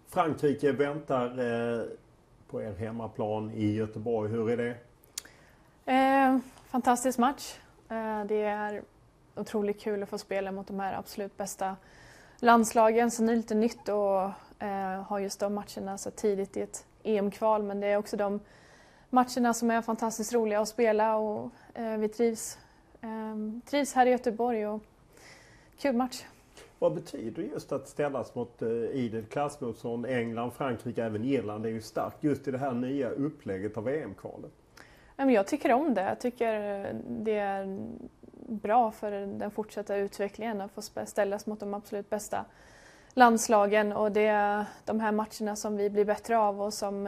Frankrike väntar på er hemmaplan i Göteborg. Hur är det? Fantastisk match. Det är otroligt kul att få spela mot de här absolut bästa landslagen. Sen är det lite nytt att ha just de matcherna så tidigt i ett EM-kval. Men det är också de matcherna som är fantastiskt roliga att spela och vi trivs här i Göteborg och kul match. Vad betyder just att ställas mot idel klassmotstånd? England, Frankrike, även Irland är ju starkt just i det här nya upplägget av EM-kvalet. Jag tycker om det. Jag tycker det är bra för den fortsatta utvecklingen att få ställas mot de absolut bästa landslagen. Och det är de här matcherna som vi blir bättre av och som...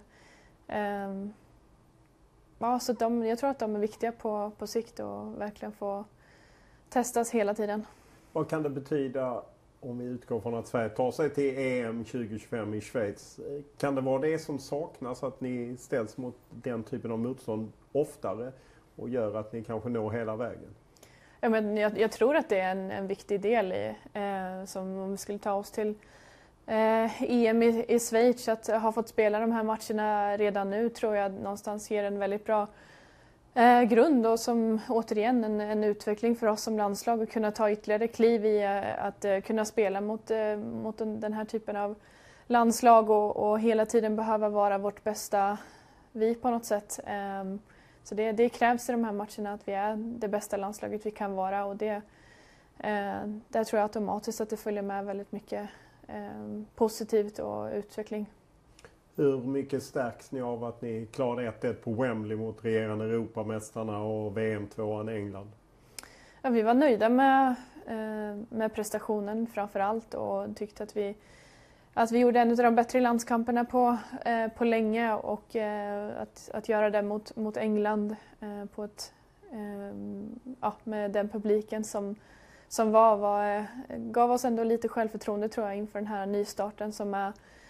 jag tror att de är viktiga på sikt och verkligen få testas hela tiden. Vad kan det betyda om vi utgår från att Sverige tar sig till EM 2025 i Schweiz? Kan det vara det som saknas, att ni ställs mot den typen av motstånd oftare och gör att ni kanske når hela vägen? Ja, men jag tror att det är en viktig del som om vi skulle ta oss till EM i Schweiz, att ha fått spela de här matcherna redan nu tror jag någonstans ger en väldigt bra grund och som återigen en utveckling för oss som landslag att kunna ta ytterligare kliv i att kunna spela mot den här typen av landslag och hela tiden behöva vara vårt bästa vi på något sätt. Så det krävs i de här matcherna att vi är det bästa landslaget vi kan vara och där tror jag automatiskt att det följer med väldigt mycket positivt och utveckling. Hur mycket stärks ni av att ni klarade 1-1 på Wembley mot regerande Europamästarna och VM-tvåan England? Ja, vi var nöjda med prestationen framför allt och tyckte att vi gjorde en av de bättre landskamperna på länge och att göra det mot England på ett, med den publiken som gav oss ändå lite självförtroende tror jag inför den här nystarten som är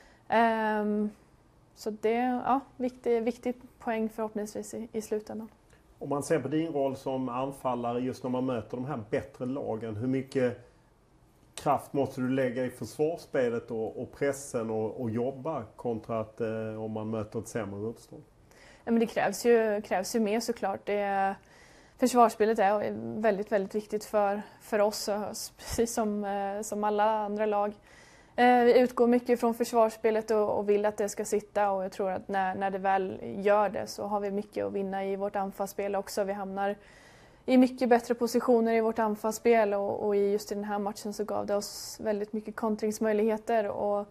så det är viktig poäng förhoppningsvis i slutändan. Om man ser på din roll som anfallare just när man möter de här bättre lagen, hur mycket kraft måste du lägga i försvarsspelet och pressen och jobba kontra att om man möter ett sämre motstånd? Ja, men det krävs ju mer såklart. Försvarsspelet är väldigt, väldigt viktigt för oss, precis som alla andra lag. Vi utgår mycket från försvarsspelet och vill att det ska sitta och jag tror att när det väl gör det så har vi mycket att vinna i vårt anfallsspel också. Vi hamnar i mycket bättre positioner i vårt anfallsspel och just i den här matchen så gav det oss väldigt mycket kontringsmöjligheter och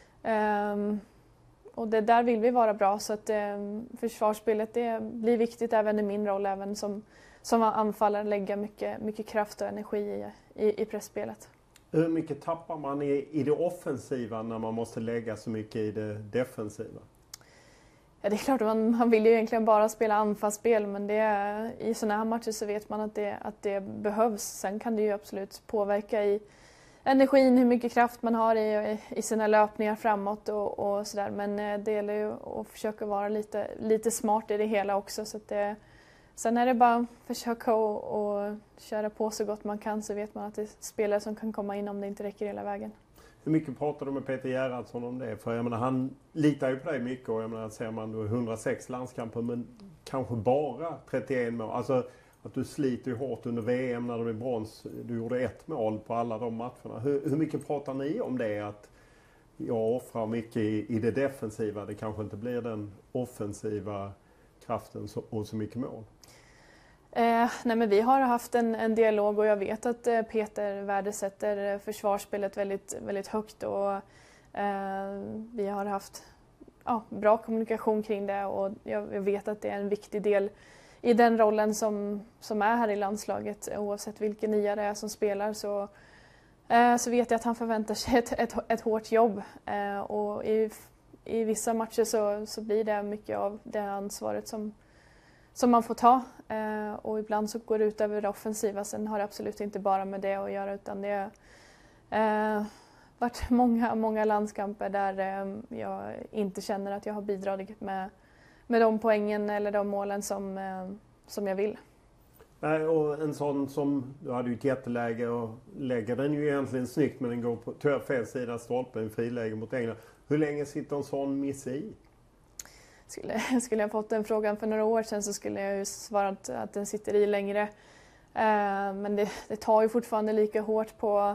det där vill vi vara bra så att försvarsspelet det blir viktigt även i min roll, även som anfallare lägga mycket kraft och energi i pressspelet. Hur mycket tappar man i det offensiva när man måste lägga så mycket i det defensiva? Ja, det är klart att man vill ju egentligen bara spela anfallsspel men i sådana här matcher så vet man att det behövs. Sen kan det ju absolut påverka i energin, hur mycket kraft man har i sina löpningar framåt och sådär. Men det gäller ju att försöka vara lite smart i det hela också. Så att sen är det bara att försöka och köra på så gott man kan så vet man att det är spelare som kan komma in om det inte räcker hela vägen. Hur mycket pratar du med Peter Gerhardsson om det? För jag menar, han litar ju på dig mycket och jag menar, ser man då 106 landskamper men kanske bara 31 mål. Alltså att du sliter ju hårt under VM när det blir brons. Du gjorde 1 mål på alla de matcherna. Hur mycket pratar ni om det? Att jag offrar mycket i det defensiva. Det kanske inte blir den offensiva kraften och så mycket mål. Nej, men vi har haft en dialog och jag vet att Peter värdesätter försvarsspelet väldigt, väldigt högt och vi har haft bra kommunikation kring det och jag vet att det är en viktig del i den rollen som är här i landslaget. Oavsett vilken nia det är som spelar så vet jag att han förväntar sig ett hårt jobb och i vissa matcher så blir det mycket av det ansvaret som man får ta och ibland så går det ut över det offensiva. Sen har det absolut inte bara med det att göra utan det har varit många landskamper där jag inte känner att jag har bidragit med de poängen eller de målen som jag vill. Nej, och en sån som, du hade ju ett jätteläge och lägger den ju egentligen snyggt men den går på tyvärr fel sida stolpen i friläge mot England. Hur länge sitter en sån miss i? Skulle jag fått den frågan för några år sedan så skulle jag ju svarat att den sitter i längre. Men det tar ju fortfarande lika hårt på,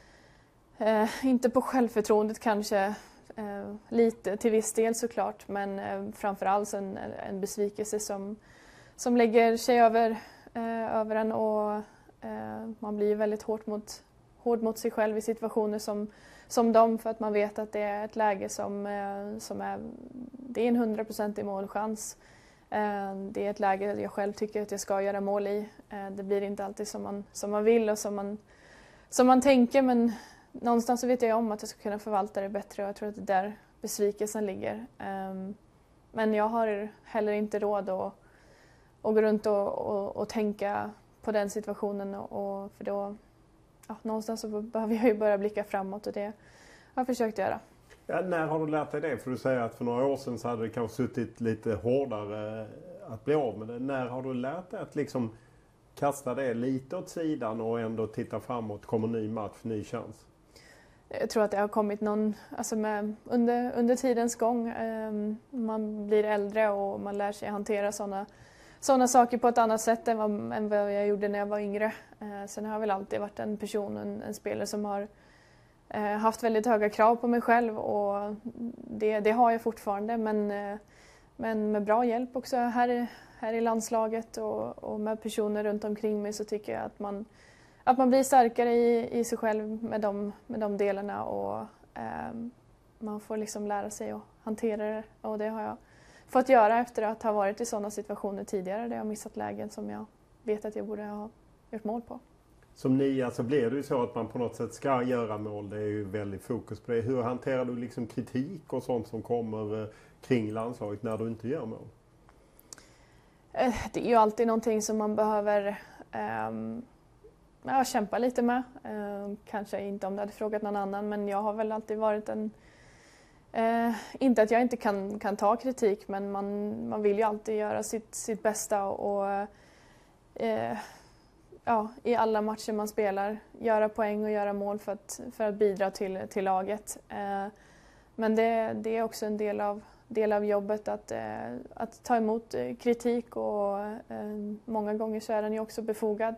inte på självförtroendet kanske, lite till viss del såklart, men framförallt en besvikelse som lägger sig över en och man blir väldigt hård mot sig själv i situationer som dem, för att man vet att det är ett läge som är, det är en 100% målchans. Det är ett läge jag själv tycker att jag ska göra mål i. Det blir inte alltid som man vill och som man tänker, men någonstans så vet jag om att jag ska kunna förvalta det bättre och jag tror att det är där besvikelsen ligger. Men jag har heller inte råd att gå runt och tänka på den situationen, och för då någonstans så behöver jag ju börja blicka framåt och det har jag försökt göra. Ja, när har du lärt dig det? För du säger att för några år sedan så hade det kanske suttit lite hårdare att bli av med det. När har du lärt dig att liksom kasta det lite åt sidan och ändå titta framåt, kommer ny match, ny chans? Jag tror att det har kommit under tidens gång. Man blir äldre och man lär sig hantera sådana saker på ett annat sätt än vad jag gjorde när jag var yngre. Sen har jag väl alltid varit en person, en spelare som har haft väldigt höga krav på mig själv, och det har jag fortfarande, men med bra hjälp också här i landslaget och med personer runt omkring mig, så tycker jag att man blir starkare i sig själv med de delarna, och man får liksom lära sig att hantera det, och det har jag fått göra efter att ha varit i sådana situationer tidigare där jag missat lägen som jag vet att jag borde ha gjort mål på. Som nia så blir det ju så att man på något sätt ska göra mål. Det är ju väldigt fokus på det. Hur hanterar du liksom kritik och sånt som kommer kring landslaget när du inte gör mål? Det är ju alltid någonting som man behöver kämpa lite med. Kanske inte om du hade frågat någon annan, men jag har väl alltid varit inte att jag inte kan ta kritik, men man vill ju alltid göra sitt bästa och i alla matcher man spelar göra poäng och göra mål för att bidra till laget. Men det är också en del av jobbet att ta emot kritik, och många gånger så är den ju också befogad.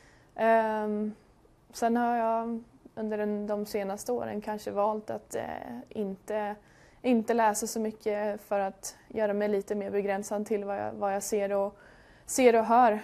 Sen har jag under de senaste åren kanske valt att inte läsa så mycket för att göra mig lite mer begränsad till vad jag ser och hör.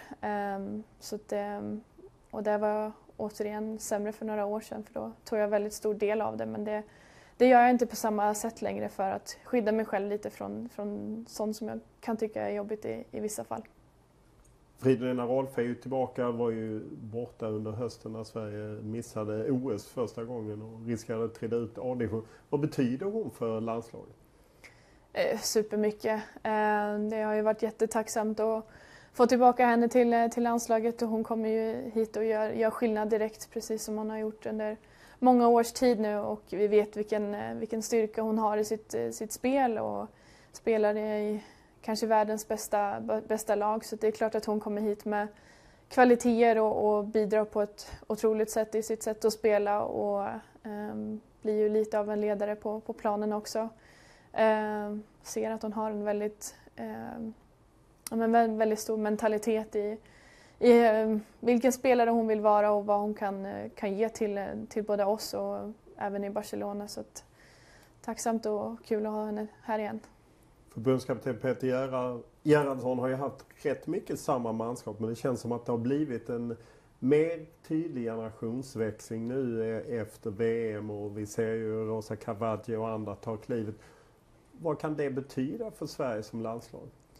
Och det var återigen sämre för några år sedan, för då tog jag väldigt stor del av det. Men det gör jag inte på samma sätt längre för att skydda mig själv lite från sånt som jag kan tycka är jobbigt i vissa fall. Fridolina Rolfö är ju tillbaka, var ju borta under hösten när Sverige missade OS första gången och riskerade att trilla ut A-division. Vad betyder hon för landslaget? Supermycket. Det har ju varit jättetacksamt att få tillbaka henne till landslaget, och hon kommer ju hit och gör skillnad direkt, precis som hon har gjort under många års tid nu, och vi vet vilken styrka hon har i sitt spel och spelar i kanske världens bästa lag, så det är klart att hon kommer hit med kvaliteter och bidrar på ett otroligt sätt i sitt sätt att spela, och blir ju lite av en ledare på planen också. Ser att hon har en väldigt stor mentalitet i vilken spelare hon vill vara och vad hon kan ge till både oss och även i Barcelona. Så att, tacksamt och kul att ha henne här igen. Förbundskapten Peter Gerhardsson har ju haft rätt mycket samma manskap, men det känns som att det har blivit en mer tydlig generationsväxling nu efter VM, och vi ser ju Rosa Cavaggio och andra ta klivet. Vad kan det betyda för Sverige som landslag?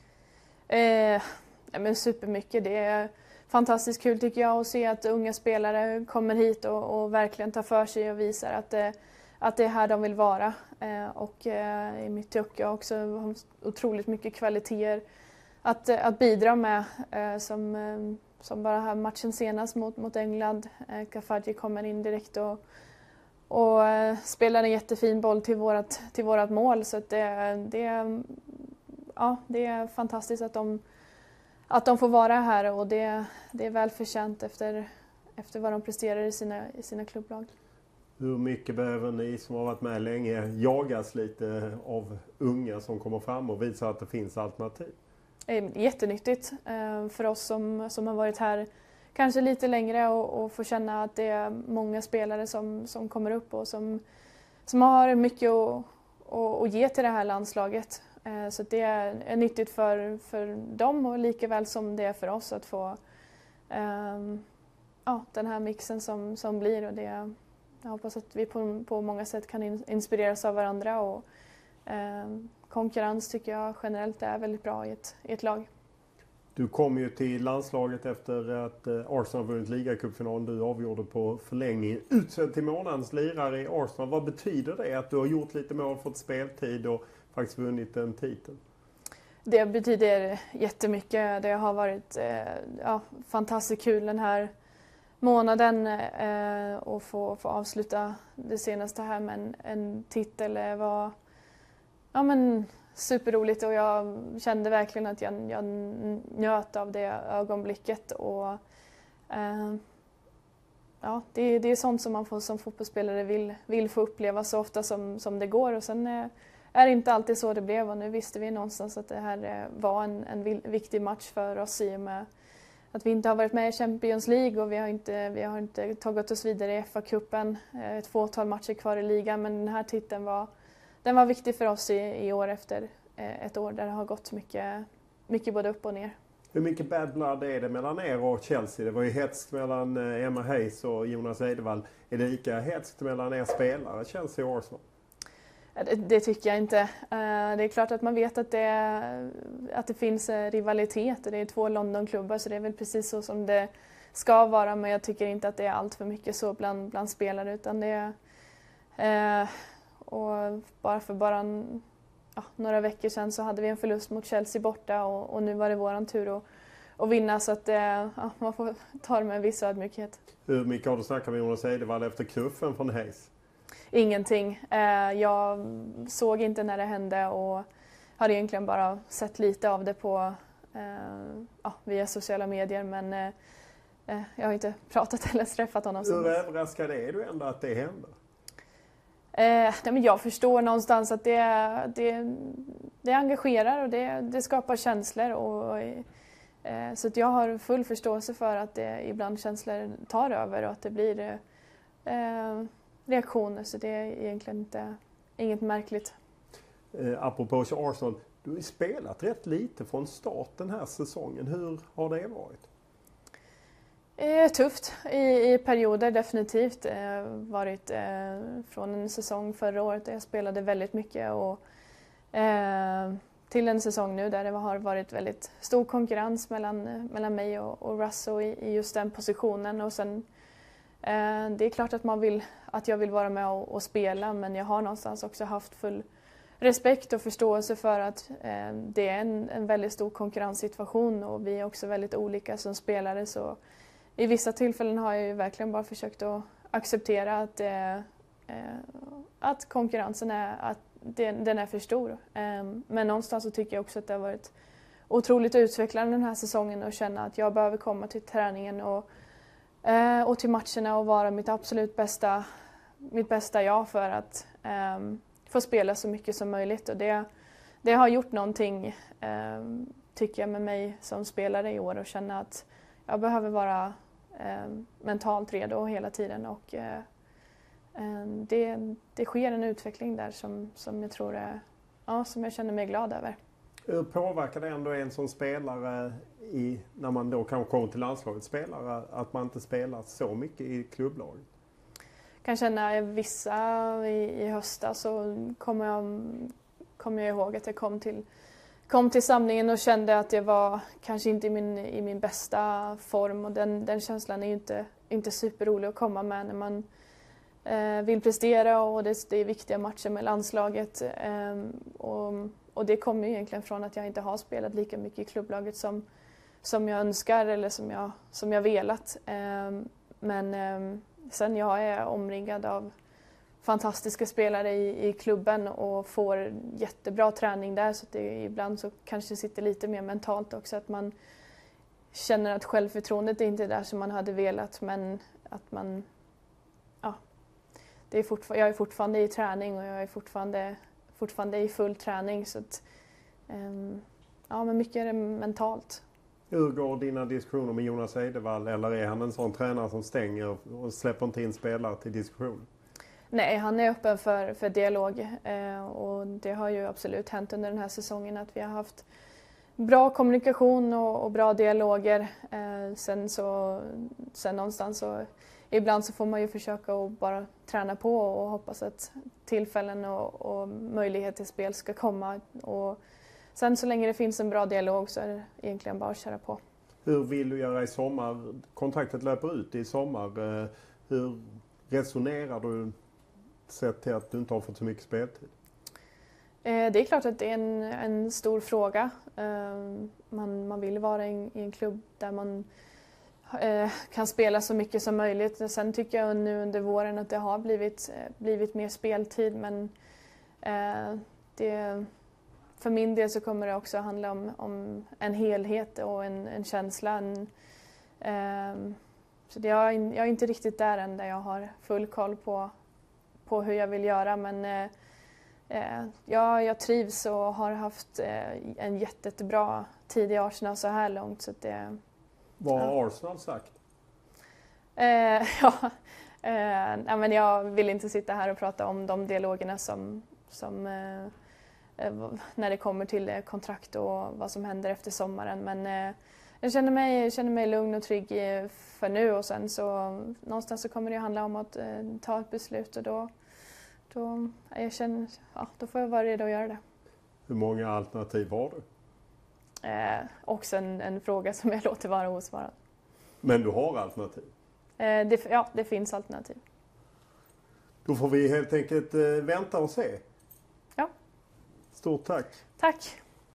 Men supermycket. Det är fantastiskt kul tycker jag att se att unga spelare kommer hit och verkligen tar för sig och visar att det är här de vill vara. Och i mitt tycke också har otroligt mycket kvaliteter att bidra med, som bara här matchen senast mot England. Cavaggio kommer in direkt och spelar en jättefin boll till vårat mål, så att det är fantastiskt att de får vara här, och det är väl förtjänt efter vad de presterar i sina klubblag. Hur mycket behöver ni som har varit med länge jagas lite av unga som kommer fram och visar att det finns alternativ? Det är jättenyttigt för oss som har varit här kanske lite längre och får känna att det är många spelare som kommer upp och som har mycket att ge till det här landslaget. Så det är nyttigt för dem, och lika väl som det är för oss att få den här mixen som blir. Och jag hoppas att vi på många sätt kan inspireras av varandra, och konkurrens tycker jag generellt är väldigt bra i ett lag. Du kom ju till landslaget efter att Arsenal vunnit ligacupfinalen. Du avgjorde på förlängning. Utsedd till månadens lirare i Arsenal. Vad betyder det att du har gjort lite mål, fått speltid och faktiskt vunnit en titel? Det betyder jättemycket. Det har varit fantastiskt kul den här månaden och få avsluta det senaste här med en titel. Det var superroligt, och jag kände verkligen att jag njöt av det ögonblicket. Och det är sånt som man som fotbollsspelare vill få uppleva så ofta som det går. Och sen är det inte alltid så det blev, och nu visste vi någonstans att det här var en viktig match för oss i och med att vi inte har varit med i Champions League, och vi har inte tagit oss vidare i FA-cupen. Ett fåtal matcher kvar i ligan, men den här titeln var viktig för oss i år efter ett år där det har gått mycket både upp och ner. Hur mycket bad blood är det mellan er och Chelsea? Det var ju hetskt mellan Emma Hayes och Jonas Eidevall. Är det lika hetskt mellan er spelare, Chelsea och Arsenal? Det tycker jag inte. Det är klart att man vet att det finns rivalitet, och det är 2 Londonklubbar, så det är väl precis så som det ska vara, men jag tycker inte att det är allt för mycket så bland spelare, utan det är och bara några veckor sedan så hade vi en förlust mot Chelsea borta, och nu var det våran tur att vinna, så att man får ta det med en viss ödmjukhet. Hur mycket har du snackat med Jonas Eidevall efter knuffen från Hayes? Ingenting. Jag såg inte när det hände och har egentligen bara sett lite av det via sociala medier, men jag har inte pratat eller träffat honom. Hur överraskad är du ändå att det händer? Men jag förstår någonstans att det engagerar, och det skapar känslor, och så att jag har full förståelse för att det ibland känslor tar över och att det blir reaktioner, så det är egentligen inget märkligt. Apropå Arsenal, du har ju spelat rätt lite från start den här säsongen. Hur har det varit? Tufft i perioder, definitivt. Varit från en säsong förra året där jag spelade väldigt mycket, och till en säsong nu där det har varit väldigt stor konkurrens mellan mig och Russo i just den positionen. Och sen, det är klart att jag vill vara med och spela, men jag har någonstans också haft full respekt och förståelse för att det är en väldigt stor konkurrenssituation, och vi är också väldigt olika som spelare, så i vissa tillfällen har jag ju verkligen bara försökt att acceptera att konkurrensen den är för stor. Men någonstans så tycker jag också att det har varit otroligt utvecklande den här säsongen, och känna att jag behöver komma till träningen och till matcherna och vara mitt absolut bästa jag för att få spela så mycket som möjligt. Och det har gjort någonting, tycker jag, med mig som spelare i år, och känna att jag behöver vara mentalt redo hela tiden, och det sker en utveckling där som jag tror som jag känner mig glad över. Hur påverkar det ändå en som spelare när man då kanske kommer till landslaget spelare att man inte spelar så mycket i klubblaget? Kan känna vissa i höstas, så kommer jag ihåg att jag kom till samlingen och kände att jag var kanske inte i min bästa form, och den känslan är ju inte superrolig att komma med när man vill prestera, och det är viktiga matcher med landslaget, och det kommer ju egentligen från att jag inte har spelat lika mycket i klubblaget som jag önskar eller som jag velat, men sen jag är omringad av fantastiska spelare i klubben och får jättebra träning där, så att det ibland så kanske sitter lite mer mentalt också, att man känner att självförtroendet är inte där som man hade velat, men att man, ja, det är jag är fortfarande i träning och jag är fortfarande i full träning, så att, ja, men mycket är det mentalt. Hur går dina diskussioner med Jonas Eidevall, eller är han en sån tränare som stänger och släpper inte in spelare till diskussion? Nej, han är öppen för dialog och det har ju absolut hänt under den här säsongen att vi har haft bra kommunikation och bra dialoger. Sen någonstans så ibland så får man ju försöka att bara träna på och hoppas att tillfällen och möjlighet till spel ska komma. Och sen så länge det finns en bra dialog så är det egentligen bara att köra på. Hur vill du göra i sommar? Kontraktet löper ut i sommar. Hur resonerar du sett till att du inte har fått så mycket speltid? Det är klart att det är en stor fråga. Man vill vara i en klubb där man kan spela så mycket som möjligt. Sen tycker jag nu under våren att det har blivit mer speltid, men för min del så kommer det också handla om en helhet och en känsla. Så jag är inte riktigt där än där jag har full koll på hur jag vill göra, men jag trivs och har haft en jättebra tid i Arsenal så här långt. Så att vad har Arsenal sagt? Men jag vill inte sitta här och prata om de dialogerna som när det kommer till kontrakt och vad som händer efter sommaren. Men jag känner mig lugn och trygg för nu, och sen så någonstans så kommer det handla om att ta ett beslut, och då får jag vara redo att göra det. Hur många alternativ har du? Också en fråga som jag låter vara osvarad. Men du har alternativ? Det finns alternativ. Då får vi helt enkelt vänta och se. Ja. Stort tack. Tack.